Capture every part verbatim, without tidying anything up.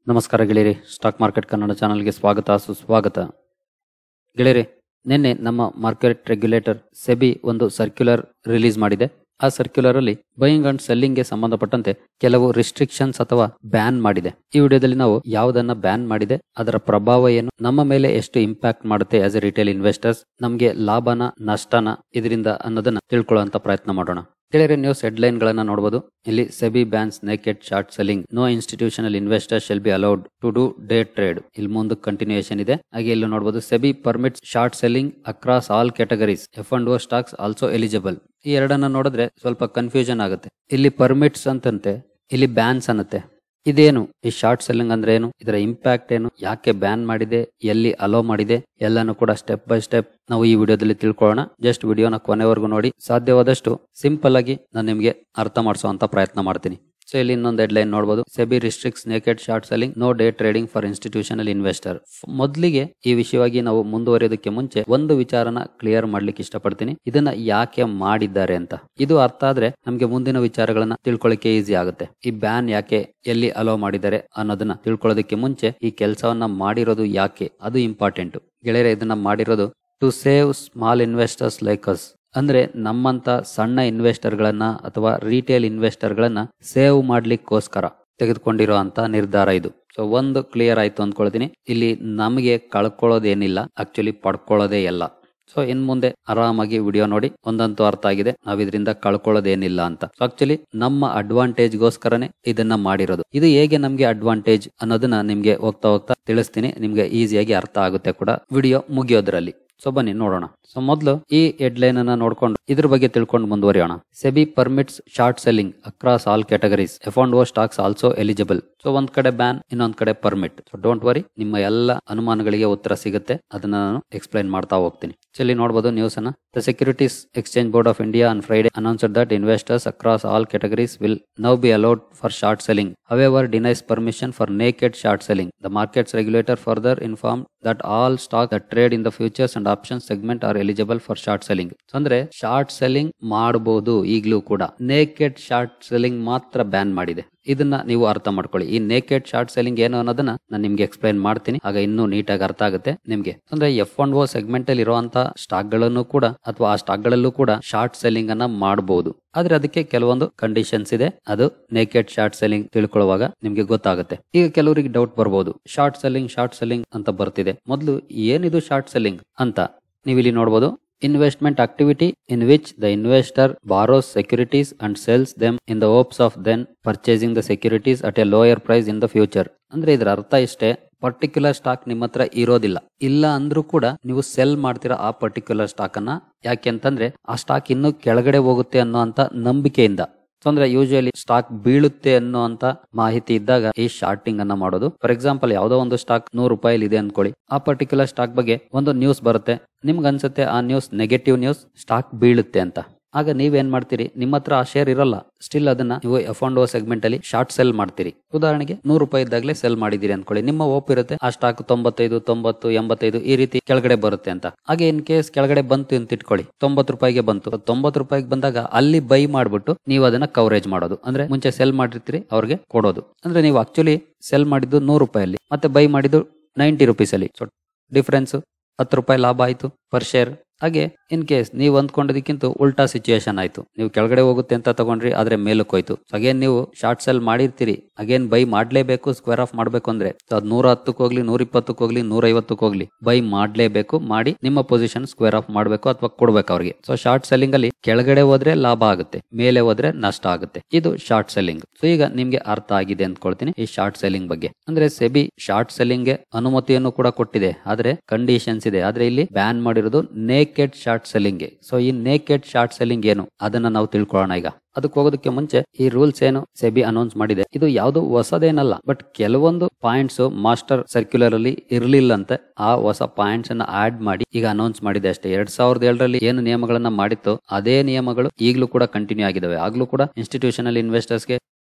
ನಮಸ್ಕಾರ ಗೆಳೆಯರಿ, stock market Kannada ಚಾನಲ್ಗೆ ಸ್ವಾಗತ ಸುಸ್ವಾಗತ. ಗೆಳೆಯರಿ, ನಿನ್ನೆ ನಮ್ಮ ಮಾರ್ಕೆಟ್ ರೆಗ್ಯುಲೇಟರ್ ಸೆಬಿ ಒಂದು ಸರ್ಕ್ಯುಲರ್ ರಿಲೀಸ್ ಮಾಡಿದೆ. ಆ ಸರ್ಕ್ಯುಲರ್ ಅಲ್ಲಿ ಬೈಯಿಂಗ್ ಅಂಡ್ ಸೆಲ್ಲಿಂಗ್ ಗೆ ಸಂಬಂಧಪಟ್ಟಂತೆ ಕೆಲವು ರಿಸ್ಟ್ರಿಕ್ಷನ್ಸ್ ಅಥವಾ ಬ್ಯಾನ್ ಮಾಡಿದೆ. ಈ ವಿಡಿಯೋದಲ್ಲಿ ನಾವು ಯಾವುದನ್ನ ಬ್ಯಾನ್ ಮಾಡಿದೆ, ಅದರ ಪ್ರಭಾವ ಏನು, ನಮ್ಮ ಮೇಲೆ ಎಷ್ಟು ಇಂಪ್ಯಾಕ್ಟ್ ಮಾಡುತ್ತೆ ಆಸ್ ಎ ರಿಟೇಲ್ ಇನ್ವೆಸ್ಟರ್ಸ್, ನಮಗೆ ಲಾಭನ ನಷ್ಟನ ಇದರಿಂದ ಅನ್ನೋದನ್ನ ತಿಳ್ಕೊಳ್ಳುವಂತ ಪ್ರಯತ್ನ ಮಾಡೋಣ. ಗೆಳೆಯರೆ, ನ್ಯೂಸ್ ಹೆಡ್ಲೈನ್ ಗಳನ್ನ ನೋಡಬಹುದು. ಇಲ್ಲಿ SEBI bans naked short selling, no institutional investor shall be allowed to do day trade. ಇಲ್ಲಿ ಮುಂದೆ ಕಂಟಿನ್ಯೂಯೇಷನ್ ಇದೆ. ಹಾಗೆ ಇಲ್ಲಿ ನೋಡಬಹುದು, SEBI permits short selling across all categories, F and O stocks also eligible. ಈ ಎರಡನ್ನ ನೋಡಿದ್ರೆ ಸ್ವಲ್ಪ ಕನ್ಫ್ಯೂಷನ್ ಆಗುತ್ತೆ. ಇಲ್ಲಿ ಪರ್ಮಿಟ್ಸ್ ಅಂತಂತೆ, ಇಲ್ಲಿ ಬ್ಯಾನ್ಸ್ ಅನ್ನತ್ತೆ. ಇದೇನು ಈ ಶಾರ್ಟ್ ಸೆಲ್ಲಿಂಗ್ ಅಂದ್ರೆ ಏನು, ಇದರ ಇಂಪ್ಯಾಕ್ಟ್ ಏನು, ಯಾಕೆ ಬ್ಯಾನ್ ಮಾಡಿದೆ, ಎಲ್ಲಿ ಅಲೋ ಮಾಡಿದೆ, ಎಲ್ಲಾನು ಕೂಡ ಸ್ಟೆಪ್ ಬೈ ಸ್ಟೆಪ್ ನಾವು ಈ ವಿಡಿಯೋದಲ್ಲಿ ತಿಳ್ಕೊಳ್ಳೋಣ. ಜಸ್ಟ್ ವಿಡಿಯೋನ ಕೊನೆವರೆಗೂ ನೋಡಿ. ಸಾಧ್ಯವಾದಷ್ಟು ಸಿಂಪಲ್ ಆಗಿ ನಾನು ನಿಮಗೆ ಅರ್ಥ ಮಾಡಿಸುವಂತ ಪ್ರಯತ್ನ ಮಾಡ್ತೀನಿ. ಸೊ ಇಲ್ಲಿ ಇನ್ನೊಂದು ಹೆಡ್ ಲೈನ್ ನೋಡಬಹುದು, SEBI restricts naked short selling, no day trading for institutional investor. ಮೊದಲಿಗೆ ಈ ವಿಷಯವಾಗಿ ನಾವು ಮುಂದುವರಿಯೋದಕ್ಕೆ ಮುಂಚೆ ಒಂದು ವಿಚಾರನ ಕ್ಲಿಯರ್ ಮಾಡ್ಲಿಕ್ಕೆ ಇಷ್ಟಪಡ್ತೀನಿ. ಇದನ್ನ ಯಾಕೆ ಮಾಡಿದ್ದಾರೆ ಅಂತ ಇದು ಅರ್ಥ ಆದ್ರೆ ನಮ್ಗೆ ಮುಂದಿನ ವಿಚಾರಗಳನ್ನ ತಿಳ್ಕೊಳ್ಳಿಕ್ಕೆ ಈಸಿ ಆಗುತ್ತೆ. ಈ ಬ್ಯಾನ್ ಯಾಕೆ, ಎಲ್ಲಿ ಅಲೋ ಮಾಡಿದ್ದಾರೆ ಅನ್ನೋದನ್ನ ತಿಳ್ಕೊಳ್ಳೋದಕ್ಕೆ ಮುಂಚೆ ಈ ಕೆಲಸವನ್ನ ಮಾಡಿರೋದು ಯಾಕೆ, ಅದು ಇಂಪಾರ್ಟೆಂಟ್. ಗೆಳೆಯರೆ, ಇದನ್ನ ಮಾಡಿರೋದು to save small investors like us, ಅಂದ್ರೆ ನಮ್ಮಂತ ಸಣ್ಣ ಇನ್ವೆಸ್ಟರ್ ಗಳನ್ನ ಅಥವಾ ರಿಟೇಲ್ ಇನ್ವೆಸ್ಟರ್ ಗಳನ್ನ ಸೇವ್ ಮಾಡ್ಲಿಕ್ಕೋಸ್ಕರ ತೆಗೆದುಕೊಂಡಿರೋ ಅಂತ ನಿರ್ಧಾರ ಇದು. ಸೊ ಒಂದು ಕ್ಲಿಯರ್ ಆಯ್ತು ಅಂದ್ಕೊಳ್ತೀನಿ. ಇಲ್ಲಿ ನಮಗೆ ಕಳ್ಕೊಳ್ಳೋದೇನಿಲ್ಲ, ಆಕ್ಚುಲಿ ಪಡ್ಕೊಳ್ಳೋದೇ ಎಲ್ಲ. ಸೊ ಇನ್ ಮುಂದೆ ಆರಾಮಾಗಿ ವಿಡಿಯೋ ನೋಡಿ, ಒಂದಂತೂ ಅರ್ಥ ಆಗಿದೆ, ನಾವ್ ಇದರಿಂದ ಕಳ್ಕೊಳ್ಳೋದೇನಿಲ್ಲ ಅಂತ. ಸೊ ಆಕ್ಚುಲಿ ನಮ್ಮ ಅಡ್ವಾಂಟೇಜ್ ಗೋಸ್ಕರನೇ ಇದನ್ನ ಮಾಡಿರೋದು. ಇದು ಹೇಗೆ ನಮ್ಗೆ ಅಡ್ವಾಂಟೇಜ್ ಅನ್ನೋದನ್ನ ನಿಮ್ಗೆ ಹೋಗ್ತಾ ಹೋಗ್ತಾ ತಿಳಿಸ್ತೀನಿ. ನಿಮ್ಗೆ ಈಸಿಯಾಗಿ ಅರ್ಥ ಆಗುತ್ತೆ ಕೂಡ ವಿಡಿಯೋ ಮುಗಿಯೋದ್ರಲ್ಲಿ. ಸೊ ಬನ್ನಿ ನೋಡೋಣ. ಸೊ ಮೊದಲು ಈ ಹೆಡ್ ಲೈನ್ ಅನ್ನ ನೋಡ್ಕೊಂಡು ಇದ್ರ ಬಗ್ಗೆ ತಿಳ್ಕೊಂಡು ಮುಂದುವರಿಯೋಣ. SEBI permits short selling across all categories, F and O stocks also eligible. So ಒಂದ್ ಕಡೆ ಬ್ಯಾನ್, ಇನ್ನೊಂದ್ ಕಡೆ ಪರ್ಮಿಟ್. ಸೊ ಡೋಂಟ್ ವರಿ, ನಿಮ್ಮ ಎಲ್ಲ ಅನುಮಾನಗಳಿಗೆ ಉತ್ತರ ಸಿಗುತ್ತೆ. ಅದನ್ನ ನಾನು ಎಕ್ಸ್ಪ್ಲೈನ್ ಮಾಡ್ತಾ ಹೋಗ್ತೀನಿ. ಸೊ ಇಲ್ಲಿ ನೋಡಬಹುದು ನ್ಯೂಸ್ ಅನ್ನ. The securities exchange board of India on Friday announced that investors across all categories will now be allowed for short selling. However, denies permission for naked short selling. The markets regulator further informed that all stocks that trade in the futures and options segment are eligible for short selling. ಅಂದ್ರೆ short selling ಮಾಡಬಹುದು ಈಗಲೂ ಕೂಡ, naked short selling ಮಾತ್ರ ban ಮಾಡಿದೆ. ಇದನ್ನ ನೀವು ಅರ್ಥ ಮಾಡ್ಕೊಳ್ಳಿ. ಈ ನೇಕೆಡ್ ಶಾರ್ಟ್ ಸೆಲ್ಲಿಂಗ್ ಏನು ಅನ್ನೋದನ್ನ ನಾನು ನಿಮ್ಗೆ ಎಕ್ಸ್ಪ್ಲೈನ್ ಮಾಡ್ತೀನಿ, ಆಗ ಇನ್ನೂ ನೀಟಾಗಿ ಅರ್ಥ ಆಗುತ್ತೆ ನಿಮ್ಗೆ. ಅಂದ್ರೆ ಎಫ್ ಅಂಡ್ ಓ ಸೆಗ್ಮೆಂಟ್ ಅಲ್ಲಿ ಇರುವಂತಹ ಸ್ಟಾಕ್ ಗಳನ್ನು ಕೂಡ ಅಥವಾ ಆ ಸ್ಟಾಕ್ ಗಳಲ್ಲೂ ಕೂಡ ಶಾರ್ಟ್ ಸೆಲ್ಲಿಂಗ್ ಅನ್ನ ಮಾಡಬಹುದು. ಆದ್ರೆ ಅದಕ್ಕೆ ಕೆಲವೊಂದು ಕಂಡೀಷನ್ಸ್ ಇದೆ. ಅದು ನೇಕೆಡ್ ಶಾರ್ಟ್ ಸೆಲ್ಲಿಂಗ್ ತಿಳ್ಕೊಳ್ಳುವಾಗ ನಿಮ್ಗೆ ಗೊತ್ತಾಗುತ್ತೆ. ಈಗ ಕೆಲವರಿಗೆ ಡೌಟ್ ಬರ್ಬೋದು, ಶಾರ್ಟ್ ಸೆಲ್ಲಿಂಗ್ ಶಾರ್ಟ್ ಸೆಲ್ಲಿಂಗ್ ಅಂತ ಬರ್ತಿದೆ, ಮೊದಲು ಏನಿದು ಶಾರ್ಟ್ ಸೆಲ್ಲಿಂಗ್ ಅಂತ. ನೀವು ಇಲ್ಲಿ ನೋಡಬಹುದು, investment activity in which the investor borrows securities and sells them in the hopes of then purchasing the securities at a lower price in the future. ಅಂದ್ರೆ ಇದರ ಅರ್ಥ ಇಷ್ಟೇ, ಪರ್ಟಿಕ್ಯುಲರ್ ಸ್ಟಾಕ್ ನಿಮ್ಮ ಹತ್ರ ಇರೋದಿಲ್ಲ, ಇಲ್ಲ ಅಂದ್ರೂ ಕೂಡ ನೀವು ಸೆಲ್ ಮಾಡ್ತೀರಾ ಆ ಪರ್ಟಿಕ್ಯುಲರ್ ಸ್ಟಾಕ್ ಅನ್ನ. ಯಾಕೆ ಅಂತಂದ್ರೆ ಆ ಸ್ಟಾಕ್ ಇನ್ನೂ ಕೆಳಗಡೆ ಹೋಗುತ್ತೆ ಅನ್ನೋ ಅಂತ ನಂಬಿಕೆಯಿಂದ. ಅಂದ್ರೆ ಯೂಶುವಲಿ ಸ್ಟಾಕ್ ಬೀಳುತ್ತೆ ಅನ್ನೋ ಅಂತ ಮಾಹಿತಿ ಇದ್ದಾಗ ಈ ಶಾರ್ಟಿಂಗ್ ಅನ್ನ ಮಾಡೋದು. ಫಾರ್ ಎಕ್ಸಾಂಪಲ್, ಯಾವ್ದೋ ಒಂದು ಸ್ಟಾಕ್ ನೂರು ರೂಪಾಯಿ ಇದೆ ಅನ್ಕೊಳ್ಳಿ, ಆ ಪರ್ಟಿಕ್ಯುಲರ್ ಸ್ಟಾಕ್ ಬಗ್ಗೆ ಒಂದು ನ್ಯೂಸ್ ಬರುತ್ತೆ, ನಿಮ್ಗೆ ಅನ್ಸುತ್ತೆ ಆ ನ್ಯೂಸ್ ನೆಗೆಟಿವ್ ನ್ಯೂಸ್, ಸ್ಟಾಕ್ ಬೀಳುತ್ತೆ ಅಂತ. ಆಗ ನೀವೇನ್ ಮಾಡ್ತೀರಿ, ನಿಮ್ಮ ಹತ್ರ ಆ ಶೇರ್ ಇರಲ್ಲ, ಸ್ಟಿಲ್ ಅದನ್ನ ನೀವು ಎಫ್ ಅಂಡ್ ಓ ಸೆಗ್ಮೆಂಟ್ ಅಲ್ಲಿ ಶಾರ್ಟ್ ಸೆಲ್ ಮಾಡ್ತೀರಿ. ಉದಾಹರಣೆಗೆ ನೂರು ರೂಪಾಯಿ ಇದ್ದಾಗಲೇ ಸೆಲ್ ಮಾಡಿದಿರಿ ಅನ್ಕೊಳ್ಳಿ, ನಿಮ್ಮ ಓಪ್ ಇರುತ್ತೆ ಆ ಸ್ಟಾಕ್ ತೊಂಬತ್ತೈದು ತೊಂಬತ್ತು ಎಂಬತ್ತೈದು ಈ ರೀತಿ ಕೆಳಗಡೆ ಬರುತ್ತೆ ಅಂತ. ಹಾಗೆ ಇನ್ ಕೇಸ್ ಕೆಳಗಡೆ ಬಂತು ಅಂತ ಇಟ್ಕೊಳ್ಳಿ, ತೊಂಬತ್ತು ರೂಪಾಯಿಗೆ ಬಂತು, ತೊಂಬತ್ತು ರೂಪಾಯಿಗೆ ಬಂದಾಗ ಅಲ್ಲಿ ಬೈ ಮಾಡ್ಬಿಟ್ಟು ನೀವು ಅದನ್ನ ಕವರೇಜ್ ಮಾಡೋದು. ಅಂದ್ರೆ ಮುಂಚೆ ಸೆಲ್ ಮಾಡಿರ್ತೀರಿ, ಅವ್ರಿಗೆ ಕೊಡೋದು. ಅಂದ್ರೆ ನೀವು ಆಕ್ಚುಲಿ ಸೆಲ್ ಮಾಡಿದ್ದು ನೂರು ರೂಪಾಯಲ್ಲಿ, ಮತ್ತೆ ಬೈ ಮಾಡಿದ್ದು ನೈಂಟಿ ರುಪೀಸ್ ಅಲ್ಲಿ. ಸೊ ಡಿಫ್ರೆನ್ಸ್ ಹತ್ತು ರೂಪಾಯಿ ಲಾಭ ಆಯ್ತು ಪರ್ ಶೇರ್. ಹಾಗೆ ಇನ್ ಕೇಸ್ ನೀವು ಅಂದ್ಕೊಂಡದಕ್ಕಿಂತ ಉಲ್ಟಾ ಸಿಚುಯೇಷನ್ ಆಯ್ತು, ನೀವು ಕೆಳಗಡೆ ಹೋಗುತ್ತೆ ಅಂತ ತಗೊಂಡ್ರಿ, ಆದ್ರೆ ಮೇಲಕ್ಕೆ ಹೋಯ್ತು. ಅಗೇನ್ ನೀವು ಶಾರ್ಟ್ ಸೆಲ್ ಮಾಡಿರ್ತೀರಿ, ಅಗೇನ್ ಬೈ ಮಾಡ್ಲೇಬೇಕು, ಸ್ಕ್ವೇರ್ ಆಫ್ ಮಾಡ್ಬೇಕು ಅಂದ್ರೆ ಅದ್ ನೂರ ಹತ್ತಕ್ಕೆ ಹೋಗ್ಲಿ, ನೂರ ಇಪ್ಪತ್ತಕ್ಕೆ ಹೋಗ್ಲಿ, ನೂರ ಐವತ್ತಕ್ಕೆ ಹೋಗ್ಲಿ, ಬೈ ಮಾಡ್ಲೇಬೇಕು, ಮಾಡಿ ನಿಮ್ಮ ಪೊಸಿಷನ್ ಸ್ಕ್ವೇರ್ ಆಫ್ ಮಾಡ್ಬೇಕು ಅಥವಾ ಕೊಡ್ಬೇಕು ಅವ್ರಿಗೆ. ಸೊ ಶಾರ್ಟ್ ಸೆಲ್ಲಿಂಗ್ ಅಲ್ಲಿ ಕೆಳಗಡೆ ಹೋದ್ರೆ ಲಾಭ ಆಗುತ್ತೆ, ಮೇಲೆ ಹೋದ್ರೆ ನಷ್ಟ ಆಗುತ್ತೆ. ಇದು ಶಾರ್ಟ್ ಸೆಲ್ಲಿಂಗ್. ಸೊ ಈಗ ನಿಮ್ಗೆ ಅರ್ಥ ಆಗಿದೆ ಅಂದ್ಕೊಳ್ತೀನಿ ಈ ಶಾರ್ಟ್ ಸೆಲ್ಲಿಂಗ್ ಬಗ್ಗೆ. ಅಂದ್ರೆ ಸೆಬಿ ಶಾರ್ಟ್ ಸೆಲ್ಲಿಂಗ್ ಗೆ ಅನುಮತಿಯನ್ನು ಕೂಡ ಕೊಟ್ಟಿದೆ, ಆದ್ರೆ ಕಂಡೀಷನ್ಸ್ ಇದೆ. ಆದ್ರೆ ಇಲ್ಲಿ ಬ್ಯಾನ್ ಮಾಡಿರೋದು ನೇಕೆಡ್ ಶಾರ್ಟ್ ಸೆಲ್ಲಿಂಗ್ ಗೆ. ಸೊ ಈ ನೇಕೆಡ್ ಶಾರ್ಟ್ ಸೆಲ್ಲಿಂಗ್ ಏನು ಅದನ್ನ ನಾವು ತಿಳ್ಕೊಳ್ಳೋಣ ಈಗ. ಅದಕ್ಕೆ ಹೋಗೋದಕ್ಕೆ ಮುಂಚೆ ಈ ರೂಲ್ಸ್ ಏನು ಸೆಬಿ ಅನೌನ್ಸ್ ಮಾಡಿದೆ, ಇದು ಯಾವ್ದು ಹೊಸದೇನಲ್ಲ, ಬಟ್ ಕೆಲವೊಂದು ಪಾಯಿಂಟ್ಸ್ ಮಾಸ್ಟರ್ ಸರ್ಕ್ಯುಲರ್ ಅಲ್ಲಿ ಇರ್ಲಿಲ್ಲಂತೆ. ಆ ಹೊಸ ಪಾಯಿಂಟ್ಸ್ ಅನ್ನ ಆಡ್ ಮಾಡಿ ಈಗ ಅನೌನ್ಸ್ ಮಾಡಿದೆ ಅಷ್ಟೇ. ಎರಡ್ ಸಾವಿರದ ಏಳರಲ್ಲಿ ಏನು ನಿಯಮಗಳನ್ನ ಮಾಡಿತ್ತು ಅದೇ ನಿಯಮಗಳು ಈಗಲೂ ಕೂಡ ಕಂಟಿನ್ಯೂ ಆಗಿದಾವೆ. ಆಗ್ಲೂ ಕೂಡ ಇನ್ಸ್ಟಿಟ್ಯೂಷನಲ್ ಇನ್ವೆಸ್ಟರ್ಸ್ ಗೆ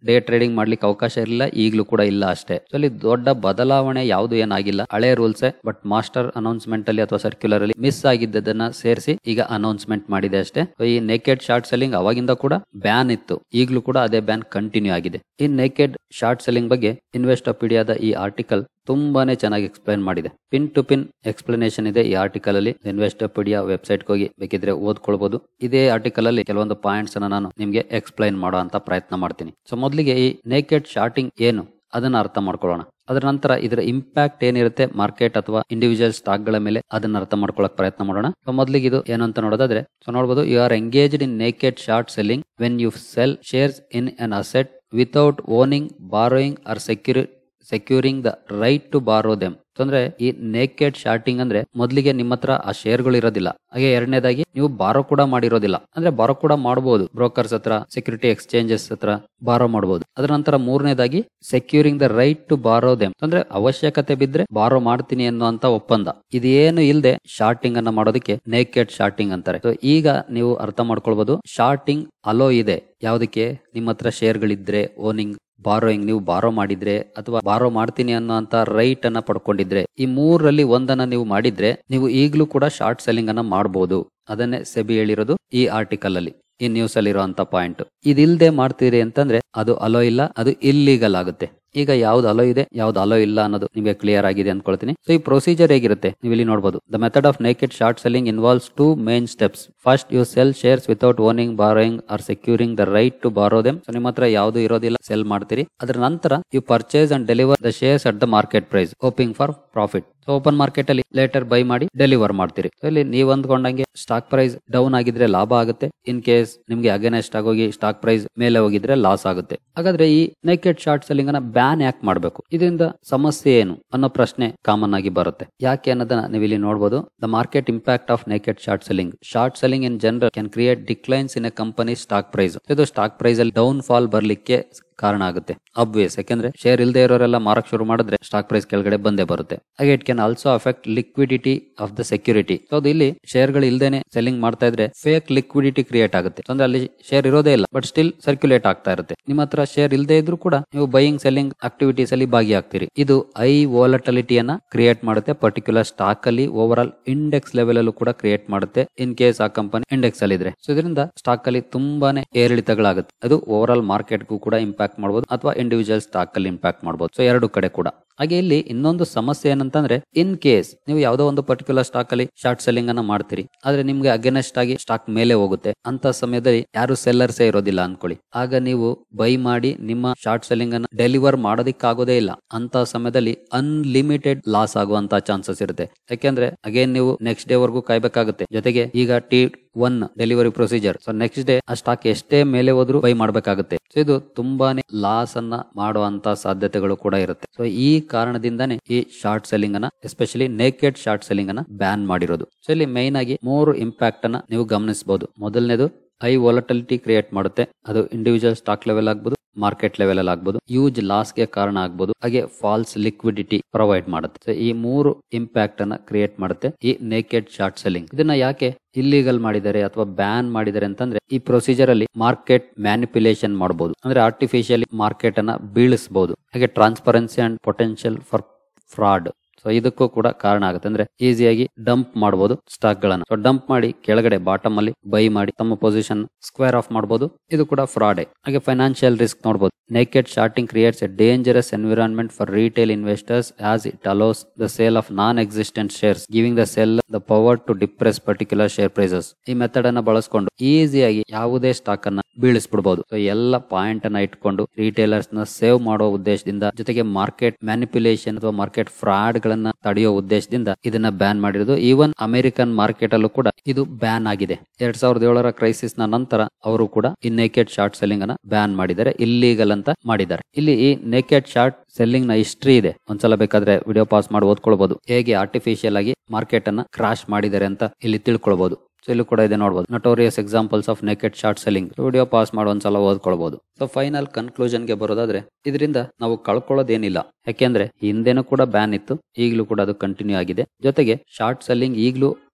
ಡೇ ಟ್ರೇಡಿಂಗ್ ಮಾಡ್ಲಿಕ್ಕೆ ಅವಕಾಶ ಇರಲಿಲ್ಲ, ಈಗಲೂ ಕೂಡ ಇಲ್ಲ ಅಷ್ಟೇ. ಸೊ ಇಲ್ಲಿ ದೊಡ್ಡ ಬದಲಾವಣೆ ಯಾವುದು ಏನಾಗಿಲ್ಲ, ಹಳೆ ರೂಲ್ಸ್. ಬಟ್ ಮಾಸ್ಟರ್ ಅನೌನ್ಸ್ಮೆಂಟ್ ಅಲ್ಲಿ ಅಥವಾ ಸರ್ಕ್ಯುಲರ್ ಅಲ್ಲಿ ಮಿಸ್ ಆಗಿದ್ದದನ್ನ ಸೇರಿಸಿ ಈಗ ಅನೌನ್ಸ್ಮೆಂಟ್ ಮಾಡಿದೆ ಅಷ್ಟೇ. ಈ ನೇಕೆಡ್ ಶಾರ್ಟ್ ಸೆಲ್ಲಿಂಗ್ ಅವಾಗಿಂದ ಕೂಡ ಬ್ಯಾನ್ ಇತ್ತು, ಈಗಲೂ ಕೂಡ ಅದೇ ಬ್ಯಾನ್ ಕಂಟಿನ್ಯೂ ಆಗಿದೆ. ಈ ನೇಕೆಡ್ ಶಾರ್ಟ್ ಸೆಲ್ಲಿಂಗ್ ಬಗ್ಗೆ ಇನ್ವೆಸ್ಟೋಪೀಡಿಯಾದ ಈ ಆರ್ಟಿಕಲ್ ತುಂಬಾನೇ ಚೆನ್ನಾಗಿ ಎಕ್ಸ್ಪ್ಲೈನ್ ಮಾಡಿದೆ. ಪಿನ್ ಟು ಪಿನ್ ಎಕ್ಸ್ಪ್ಲನೇಷನ್ ಇದೆ ಈ ಆರ್ಟಿಕಲ್ ಅಲ್ಲಿ. ಇನ್ವೆಸ್ಟೋಪೀಡಿಯಾ ವೆಬ್ಸೈಟ್ ಹೋಗಿ ಬೇಕಿದ್ರೆ ಓದ್ಕೊಳ್ಬಹುದು. ಇದೇ ಆರ್ಟಿಕಲ್ ಅಲ್ಲಿ ಕೆಲವೊಂದು ಪಾಯಿಂಟ್ಸ್ ಅನ್ನ ನಾನು ನಿಮ್ಗೆ ಎಕ್ಸ್ಪ್ಲೈನ್ ಮಾಡೋ ಅಂತ ಪ್ರಯತ್ನ ಮಾಡ್ತೀನಿ. ಸೊ ಮೊದಲಿಗೆ ಈ ನೇಕೆಡ್ ಶಾರ್ಟಿಂಗ್ ಏನು ಅದನ್ನ ಅರ್ಥ ಮಾಡ್ಕೊಳ್ಳೋಣ. ಅದರ ನಂತರ ಇದರ ಇಂಪ್ಯಾಕ್ಟ್ ಏನಿರುತ್ತೆ ಮಾರ್ಕೆಟ್ ಅಥವಾ ಇಂಡಿವಿಜುವಲ್ ಸ್ಟಾಕ್ ಗಳ ಮೇಲೆ ಅದನ್ನ ಅರ್ಥ ಮಾಡ್ಕೊಳ್ಳೋಕೆ ಪ್ರಯತ್ನ ಮಾಡೋಣ. ಸೊ ಮೊದಲಿಗೆ ಇದು ಏನು ಅಂತ ನೋಡೋದಾದ್ರೆ, ಸೊ ನೋಡಬಹುದು, you are engaged in naked short selling when you sell shares in an asset without owning, borrowing or secure securing the right to borrow them. ಅಂದ್ರೆ ಈ ನೇಕೆಡ್ ಶಾರ್ಟಿಂಗ್ ಅಂದ್ರೆ ಮೊದಲಿಗೆ ನಿಮ್ಮ ಹತ್ರ ಆ ಶೇರ್ಗಳು ಇರೋದಿಲ್ಲ. ಹಾಗೆ ಎರಡನೇದಾಗಿ ನೀವು ಬಾರೋ ಕೂಡ ಮಾಡಿರೋದಿಲ್ಲ. ಅಂದ್ರೆ ಬಾರೋ ಕೂಡ ಮಾಡಬಹುದು, ಬ್ರೋಕರ್ಸ್ ಹತ್ರ, ಸೆಕ್ಯೂರಿಟಿ ಎಕ್ಸ್ಚೇಂಜಸ್ ಹತ್ರ ಬಾರೋ ಮಾಡಬಹುದು. ಅದರ ನಂತರ ಮೂರನೇದಾಗಿ securing the right to borrow them. ಅಂದ್ರೆ ಅವಶ್ಯಕತೆ ಬಿದ್ರೆ ಬಾರೋ ಮಾಡ್ತೀನಿ ಅನ್ನುವಂತ ಒಪ್ಪಂದ. ಇದೇನು ಇಲ್ಲದೆ ಶಾರ್ಟಿಂಗ್ ಅನ್ನ ಮಾಡೋದಕ್ಕೆ ನೇಕೆಡ್ ಶಾರ್ಟಿಂಗ್ ಅಂತಾರೆ. ಸೊ ಈಗ ನೀವು ಅರ್ಥ ಮಾಡ್ಕೊಳ್ಬಹುದು, ಶಾರ್ಟಿಂಗ್ ಅಲೋ ಇದೆ ಯಾವುದಕ್ಕೆ, ನಿಮ್ಮ ಹತ್ರ ಶೇರ್ಗಳಿದ್ರೆ, ಓನಿಂಗ್, ಬಾರೋಯಿಂಗ್, ನೀವು ಬಾರೋ ಮಾಡಿದ್ರೆ ಅಥವಾ ಬಾರೋ ಮಾಡ್ತೀನಿ ಅನ್ನೋ ಅಂತ ರೈಟ್ ಅನ್ನ ಪಡ್ಕೊಂಡಿದ್ರೆ, ಈ ಮೂರರಲ್ಲಿ ಒಂದನ್ನ ನೀವು ಮಾಡಿದ್ರೆ ನೀವು ಈಗಲೂ ಕೂಡ ಶಾರ್ಟ್ ಸೆಲ್ಲಿಂಗ್ ಅನ್ನ ಮಾಡಬಹುದು. ಅದನ್ನೇ ಸೆಬಿ ಹೇಳಿರೋದು ಈ ಆರ್ಟಿಕಲ್ ಅಲ್ಲಿ, ಈ ನ್ಯೂಸ್ ಅಲ್ಲಿ ಇರುವಂತ ಪಾಯಿಂಟ್. ಇದಿಲ್ದೆ ಮಾಡ್ತೀರಿ ಅಂತಂದ್ರೆ ಅದು ಅಲೋ ಇಲ್ಲ, ಅದು ಇಲ್ಲೀಗಲ್ ಆಗುತ್ತೆ. ಈಗ ಯಾವ್ದು ಅಲೋ ಇದೆ, ಯಾವ್ದು ಅಲೋ ಇಲ್ಲ ಅನ್ನೋದು ನಿಮಗೆ ಕ್ಲಿಯರ್ ಆಗಿದೆ ಅನ್ಕೊಳ್ತೀನಿ. ಸೊ ಈ ಪ್ರೊಸೀಜರ್ ಹೇಗಿರುತ್ತೆ ನೀವು ಇಲ್ಲಿ ನೋಡಬಹುದು. The method of naked short selling involves two main steps. First, you sell shares without owning, borrowing or securing the right to borrow them. So ನಿಮ್ಮ ಹತ್ರ ಯಾವ್ದು ಇರೋದಿಲ್ಲ, ಸೆಲ್ ಮಾಡ್ತೀರಿ. ಅದರ ನಂತರ you purchase and deliver the shares at the market price, hoping for profit. So open market ಅಲ್ಲಿ later buy ಮಾಡಿ deliver ಮಾಡ್ತೀರಿ. ಸೊ ಇಲ್ಲಿ ನೀವು ಅಂದ್ಕೊಂಡಂಗೆ ಸ್ಟಾಕ್ ಪ್ರೈಸ್ ಡೌನ್ ಆಗಿದ್ರೆ ಲಾಭ ಆಗುತ್ತೆ. ಇನ್ ಕೇಸ್ ನಿಮ್ಗೆ ಅಗೇನೆಸ್ಟ್ ಆಗೋಗಿ ಸ್ಟಾಕ್ ಪ್ರೈಸ್ ಮೇಲೆ ಹೋಗಿದ್ರೆ ಲಾಸ್ ಆಗುತ್ತೆ. ಹಾಗಾದ್ರೆ ಈ ನೇಕೆಡ್ ಶಾರ್ಟ್ ಸೆಲ್ಲಿಂಗ್ ಅನ್ನ ಬ್ಯಾನ್ ಯಾಕೆ ಮಾಡಬೇಕು, ಇದರಿಂದ ಸಮಸ್ಯೆ ಏನು ಅನ್ನೋ ಪ್ರಶ್ನೆ ಕಾಮನ್ ಆಗಿ ಬರುತ್ತೆ. ಯಾಕೆ ಅನ್ನೋದನ್ನ ನೀವು ಇಲ್ಲಿ ನೋಡಬಹುದು. The market impact of naked short selling. Short selling in general can create declines in a company stock price. ಇದು ಸ್ಟಾಕ್ ಪ್ರೈಸ್ ಅಲ್ಲಿ ಡೌನ್ ಫಾಲ್ ಬರ್ಲಿಕ್ಕೆ ಕಾರಣ ಆಗುತ್ತೆ. ಅಬ್ವಿಯಸ್, ಯಾಕಂದ್ರೆ ಶೇರ್ ಇಲ್ಲದೆ ಇರೋರೆಲ್ಲ ಮಾರಕ್ ಶುರು ಮಾಡಿದ್ರೆ ಸ್ಟಾಕ್ ಪ್ರೈಸ್ ಕೆಳಗಡೆ ಬಂದೇ ಬರುತ್ತೆ. ಹಾಗೆ it can also affect liquidity of the security. So ಇಲ್ಲಿ ಶೇರ್ ಗಳು ಇಲ್ದೇನೆ ಸೆಲ್ಲಿಂಗ್ ಮಾಡ್ತಾ ಇದ್ರೆ ಫೇಕ್ ಲಿಕ್ವಿಡಿಟಿ ಕ್ರಿಯೇಟ್ ಆಗುತ್ತೆ. ಅಂದ್ರೆ ಅಲ್ಲಿ ಶೇರ್ ಇರೋದೇ ಇಲ್ಲ, ಬಟ್ ಸ್ಟಿಲ್ ಸರ್ಕ್ಯುಲೇಟ್ ಆಗ್ತಾ ಇರುತ್ತೆ. ನಿಮ್ಮ ಹತ್ರ ಶೇರ್ ಇಲ್ಲದೆ ಇದ್ರೂ ಕೂಡ ನೀವು ಬೈಯಿಂಗ್ ಸೆಲ್ಲಿಂಗ್ ಆಕ್ಟಿವಿಟೀಸ್ ಅಲ್ಲಿ ಭಾಗಿಯಾಗ್ತೀರಿ. ಇದು ಹೈ ವೋಲಟಿಲಿಟಿಯನ್ನ ಕ್ರಿಯೇಟ್ ಮಾಡುತ್ತೆ. ಪರ್ಟಿಕ್ಯುಲರ್ ಸ್ಟಾಕ್ ಅಲ್ಲಿ ಓವರ್ ಆಲ್ ಇಂಡೆಕ್ಸ್ ಲೆವೆಲ್ ಅಲ್ಲೂ ಕೂಡ ಕ್ರಿಯೇಟ್ ಮಾಡುತ್ತೆ, ಇನ್ ಕೇಸ್ ಆ ಕಂಪನಿ ಇಂಡೆಕ್ಸ್ ಅಲ್ಲಿ ಇದ್ರೆ. ಸೊ ಇದರಿಂದ ಸ್ಟಾಕ್ ಅಲ್ಲಿ ತುಂಬಾನೇ ಏರಿಳಿತಗಳಾಗುತ್ತೆ. ಅದು ಓವರ್ ಆಲ್ ಮಾರ್ಕೆಟ್ಗೂ ಕೂಡ ಇಂಪ್ಯಾಕ್ಟ್ ಮಾಡಬಹುದು ಅಥವಾ ಇಂಡಿವಿಜುವಲ್ ಸ್ಟಾಕ್ ಅಲ್ಲಿ ಇಂಪ್ಯಾಕ್ಟ್ ಮಾಡಬಹುದು. ಸೊ ಎರಡು ಕಡೆ ಕೂಡ. ಹಾಗೆ ಇಲ್ಲಿ ಇನ್ನೊಂದು ಸಮಸ್ಯೆ ಏನಂತಂದ್ರೆ, ಇನ್ ಕೇಸ್ ನೀವು ಯಾವುದೋ ಒಂದು ಪರ್ಟಿಕ್ಯುಲರ್ ಸ್ಟಾಕ್ ಅಲ್ಲಿ ಶಾರ್ಟ್ ಸೆಲ್ಲಿಂಗ್ ಅನ್ನ ಮಾಡ್ತೀರಿ, ಆದ್ರೆ ನಿಮ್ಗೆ ಅಗೇನೆಸ್ಟ್ ಆಗಿ ಸ್ಟಾಕ್ ಮೇಲೆ ಹೋಗುತ್ತೆ. ಅಂತ ಸಮಯದಲ್ಲಿ ಯಾರು ಸೆಲ್ಲರ್ಸೇ ಇರೋದಿಲ್ಲ ಅನ್ಕೊಳ್ಳಿ. ಆಗ ನೀವು ಬೈ ಮಾಡಿ ನಿಮ್ಮ ಶಾರ್ಟ್ ಸೆಲ್ಲಿಂಗ್ ಅನ್ನ ಡೆಲಿವರ್ ಮಾಡೋದಿಕ್ಕಾಗೋದೇ ಇಲ್ಲ. ಅಂತ ಸಮಯದಲ್ಲಿ ಅನ್ಲಿಮಿಟೆಡ್ ಲಾಸ್ ಆಗುವಂತ ಚಾನ್ಸಸ್ ಇರುತ್ತೆ. ಯಾಕೆಂದ್ರೆ ಅಗೇನ್ ನೀವು ನೆಕ್ಸ್ಟ್ ಡೇ ವರ್ಗೂ ಕಾಯ್ಬೇಕಾಗುತ್ತೆ. ಜೊತೆಗೆ ಈಗ T one delivery procedure. So next day ಆ ಸ್ಟಾಕ್ ಎಷ್ಟೇ ಮೇಲೆ ಹೋದ್ರೂ ಬೈ ಮಾಡ್ಬೇಕಾಗುತ್ತೆ. ಸೊ ಇದು ತುಂಬಾನೇ ಲಾಸ್ ಅನ್ನ ಮಾಡುವಂತ ಸಾಧ್ಯತೆಗಳು ಕೂಡ ಇರುತ್ತೆ. ಸೊ ಈ ಕಾರಣದಿಂದಾನೇ ಈ ಶಾರ್ಟ್ ಸೆಲ್ಲಿಂಗ್ ಅನ್ನ, ಎಸ್ಪೆಷಲಿ ನೇಕೆಡ್ ಶಾರ್ಟ್ ಸೆಲ್ಲಿಂಗ್ ಅನ್ನ ಬ್ಯಾನ್ ಮಾಡಿರೋದು. ಸೊ ಇಲ್ಲಿ ಮೈನ್ ಆಗಿ ಮೂರು ಇಂಪ್ಯಾಕ್ಟ್ ಅನ್ನ ನೀವು ಗಮನಿಸಬಹುದು. ಮೊದಲನೇದು ಹೈ ವೊಲಟಿಲಿಟಿ ಕ್ರಿಯೇಟ್ ಮಾಡುತ್ತೆ. ಅದು ಇಂಡಿವಿಜುವಲ್ ಸ್ಟಾಕ್ ಲೆವೆಲ್ ಆಗ್ಬಹುದು, ಮಾರ್ಕೆಟ್ ಲೆವೆಲ್ ಅಲ್ಲಿ ಆಗ್ಬಹುದು. ಯೂಜ್ ಲಾಸ್ ಗೆ ಕಾರಣ ಆಗ್ಬಹುದು. ಹಾಗೆ ಫಾಲ್ಸ್ ಲಿಕ್ವಿಡಿಟಿ ಪ್ರೊವೈಡ್ ಮಾಡುತ್ತೆ. ಸೊ ಈ ಮೂರು ಇಂಪ್ಯಾಕ್ಟ್ ಅನ್ನ ಕ್ರಿಯೇಟ್ ಮಾಡುತ್ತೆ ಈ ನೇಕೆಡ್ ಶಾರ್ಟ್ ಸೆಲ್ಲಿಂಗ್. ಇದನ್ನ ಯಾಕೆ ಇಲ್ಲಿಗಲ್ ಮಾಡಿದ್ದಾರೆ ಅಥವಾ ಬ್ಯಾನ್ ಮಾಡಿದ್ದಾರೆ ಅಂತಂದ್ರೆ, ಈ ಪ್ರೊಸೀಜರ್ ಅಲ್ಲಿ ಮಾರ್ಕೆಟ್ ಮ್ಯಾನಿಪ್ಯುಲೇಷನ್ ಮಾಡಬಹುದು. ಅಂದ್ರೆ ಆರ್ಟಿಫಿಷಿಯಲಿ ಮಾರ್ಕೆಟ್ ಅನ್ನ ಬೀಳಿಸಬಹುದು. ಹಾಗೆ transparency and potential for fraud. So ಇದಕ್ಕೂ ಕೂಡ ಕಾರಣ ಆಗುತ್ತೆ. ಅಂದ್ರೆ ಈಸಿಯಾಗಿ ಡಂಪ್ ಮಾಡಬಹುದು ಸ್ಟಾಕ್ ಗಳನ್ನ. ಸೊ ಡಂಪ್ ಮಾಡಿ ಕೆಳಗಡೆ ಬಾಟಮ್ ಅಲ್ಲಿ ಬೈ ಮಾಡಿ ತಮ್ಮ ಪೊಸಿಷನ್ ಸ್ಕ್ವೇರ್ ಆಫ್ ಮಾಡಬಹುದು. ಇದು ಕೂಡ ಫ್ರಾಡ್. ಹಾಗೆ ಫೈನಾನ್ಷಿಯಲ್ ರಿಸ್ಕ್ ನೋಡಬಹುದು. Naked shorting creates a dangerous environment for retail investors as it allows the sale of non existent shares, giving the sell the power to depress particular share prices. ಈ method ಅನ್ನ ಬಳಸಿಕೊಂಡು ಈಸಿಯಾಗಿ ಯಾವುದೇ stock ಅನ್ನ ಬೀಳಿಸಬಿಡಬಹುದು. So ಎಲ್ಲ point ಅನ್ನ ಇಟ್ಕೊಂಡು retailers ನ ಸೇವ್ ಮಾಡೋ ಉದ್ದೇಶದಿಂದ, ಜೊತೆಗೆ ಮಾರ್ಕೆಟ್ ಮ್ಯಾನಿಪ್ಯುಲೇಷನ್ ಅಥವಾ ಮಾರ್ಕೆಟ್ ಫ್ರಾಡ್ ಗಳನ್ನ ತಡೆಯೋ ಉದ್ದೇಶದಿಂದ ಇದನ್ನ ಬ್ಯಾನ್ ಮಾಡಿರೋದು. ಈವನ್ ಅಮೆರಿಕನ್ ಮಾರ್ಕೆಟ್ ಅಲ್ಲೂ ಕೂಡ ಇದು ಬ್ಯಾನ್ ಆಗಿದೆ. ಎರಡ್ ಸಾವಿರದ ಏಳರ ಕ್ರೈಸಿಸ್ ನ ನಂತರ ಅವರು ಕೂಡ ಈ ನೇಕೆಡ್ ಶಾರ್ಟ್ ಸೆಲ್ಲಿಂಗ್ ಅನ್ನ ಬ್ಯಾನ್ ಮಾಡಿದ್ದಾರೆ, ಇಲ್ಲೀಗಲ್ ಅಂತ ಮಾಡಿದ್ದಾರೆ. ಇಲ್ಲಿ ಈ ನೇಕೆಡ್ ಶಾರ್ಟ್ ಸೆಲ್ಲಿಂಗ್ ನ ಹಿಸ್ಟ್ರಿ ಇದೆ. ಒಂದ್ಸಲ ಬೇಕಾದ್ರೆ ವಿಡಿಯೋ ಪಾಸ್ ಮಾಡಿ ಓದ್ಕೊಳ್ಬಹುದು. ಹೇಗೆ ಆರ್ಟಿಫಿಷಿಯಲ್ ಆಗಿ ಮಾರ್ಕೆಟ್ ಅನ್ನ ಕ್ರಾಶ್ ಮಾಡಿದ್ದಾರೆ ಅಂತ ಇಲ್ಲಿ ತಿಳ್ಕೊಳ್ಬಹುದು. ಸೊ ಇಲ್ಲೂ ಕೂಡ ಇದೆ ನೋಡಬಹುದು, notorious examples of naked short selling. Video pause ಮಾಡಿ ಒಂದ್ಸಲ ಓದ್ಕೊಳ್ಬಹುದು. ಸೊ ಫೈನಲ್ ಕನ್ಕ್ಲೂಷನ್ ಗೆ ಬರೋದಾದ್ರೆ, ಇದರಿಂದ ನಾವು ಕಳ್ಕೊಳ್ಳೋದೇನಿಲ್ಲ. ಯಾಕೆಂದ್ರೆ ಹಿಂದೆನೂ ಕೂಡ ಬ್ಯಾನ್ ಇತ್ತು, ಈಗಲೂ ಕೂಡ ಅದು ಕಂಟಿನ್ಯೂ ಆಗಿದೆ. ಜೊತೆಗೆ ಶಾರ್ಟ್ ಸೆಲ್ಲಿಂಗ್ ಈಗಲೂ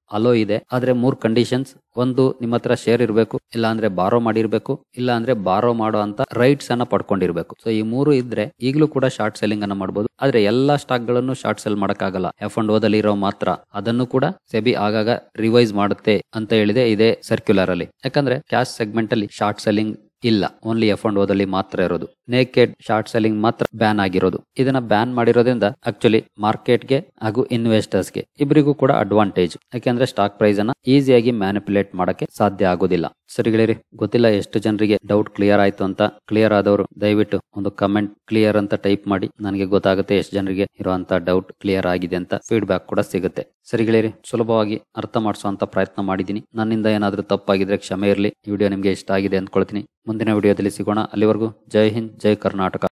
ಅಲೋ ಇದೆ. ಆದ್ರೆ ಮೂರ್ ಕಂಡೀಷನ್ಸ್, ಒಂದು ನಿಮ್ಮ ಹತ್ರ ಶೇರ್ ಇರಬೇಕು, ಇಲ್ಲ ಅಂದ್ರೆ ಬಾರೋ ಮಾಡಿರ್ಬೇಕು, ಇಲ್ಲ ಅಂದ್ರೆ ಬಾರೋ ಮಾಡೋ ಅಂತ ರೈಟ್ಸ್ ಅನ್ನ ಪಡ್ಕೊಂಡಿರ್ಬೇಕು. ಸೊ ಈ ಮೂರು ಇದ್ರೆ ಈಗಲೂ ಕೂಡ ಶಾರ್ಟ್ ಸೆಲ್ಲಿಂಗ್ ಅನ್ನ ಮಾಡಬಹುದು. ಆದ್ರೆ ಎಲ್ಲಾ ಸ್ಟಾಕ್ ಗಳನ್ನು ಶಾರ್ಟ್ ಸೆಲ್ ಮಾಡಕ್ಕಾಗಲ್ಲ. ಎಫ್ ಅಂಡ್ ಓದಲ್ಲಿ ಇರೋ ಮಾತ್ರ ಅದನ್ನು ಕೂಡ ಸೆಬಿ ಆಗಾಗ ರಿವೈಸ್ ಮಾಡುತ್ತೆ ಅಂತ ಹೇಳಿದೆ ಇದೇ ಸರ್ಕ್ಯುಲರ್ ಅಲ್ಲಿ. ಯಾಕಂದ್ರೆ ಕ್ಯಾಶ್ ಸೆಗ್ಮೆಂಟ್ ಅಲ್ಲಿ ಶಾರ್ಟ್ ಸೆಲ್ಲಿಂಗ್ ಇಲ್ಲ, ಓನ್ಲಿ ಎಫ್ ಅಂಡ್ ಓದಲ್ಲಿ ಮಾತ್ರ ಇರೋದು. ನೇಕೆಡ್ ಶಾರ್ಟ್ ಸೆಲ್ಲಿಂಗ್ ಮಾತ್ರ ಬ್ಯಾನ್ ಆಗಿರೋದು. ಇದನ್ನ ಬ್ಯಾನ್ ಮಾಡಿರೋದ್ರಿಂದ ಆಕ್ಚುಲಿ ಮಾರ್ಕೆಟ್ಗೆ ಹಾಗೂ ಇನ್ವೆಸ್ಟರ್ಸ್ಗೆ ಇಬ್ಬರಿಗೂ ಕೂಡ ಅಡ್ವಾಂಟೇಜ್. ಯಾಕೆಂದ್ರೆ ಸ್ಟಾಕ್ ಪ್ರೈಸ್ ಅನ್ನ ಈಸಿಯಾಗಿ ಮ್ಯಾನಿಪುಲೇಟ್ ಮಾಡಕ್ಕೆ ಸಾಧ್ಯ ಆಗೋದಿಲ್ಲ. ಸರಿ ಗೆಳೆಯರಿ, ಗೊತ್ತಿಲ್ಲ ಎಷ್ಟು ಜನರಿಗೆ ಡೌಟ್ ಕ್ಲಿಯರ್ ಆಯ್ತು ಅಂತ. ಕ್ಲಿಯರ್ ಆದವರು ದಯವಿಟ್ಟು ಒಂದು ಕಮೆಂಟ್ ಕ್ಲಿಯರ್ ಅಂತ ಟೈಪ್ ಮಾಡಿ, ನನಗೆ ಗೊತ್ತಾಗುತ್ತೆ ಎಷ್ಟು ಜನರಿಗೆ ಇರುವಂತ ಡೌಟ್ ಕ್ಲಿಯರ್ ಆಗಿದೆ ಅಂತ. ಫೀಡ್ಬ್ಯಾಕ್ ಕೂಡ ಸಿಗುತ್ತೆ. ಸರಿ ಗೆಳೆಯರಿ, ಸುಲಭವಾಗಿ ಅರ್ಥ ಮಾಡಿಸುವಂತ ಪ್ರಯತ್ನ ಮಾಡಿದ್ದೀನಿ. ನನ್ನಿಂದ ಏನಾದ್ರೂ ತಪ್ಪಾಗಿದ್ರೆ ಕ್ಷಮೆ ಇರಲಿ. ಈ ವಿಡಿಯೋ ನಿಮ್ಗೆ ಇಷ್ಟ ಆಗಿದೆ ಅಂದ್ಕೊಳ್ತೀನಿ. ಮುಂದಿನ ವಿಡಿಯೋದಲ್ಲಿ ಸಿಗೋಣ. ಅಲ್ಲಿವರೆಗೂ ಜೈ ಹಿಂದ್, ಜೈ ಕರ್ನಾಟಕ.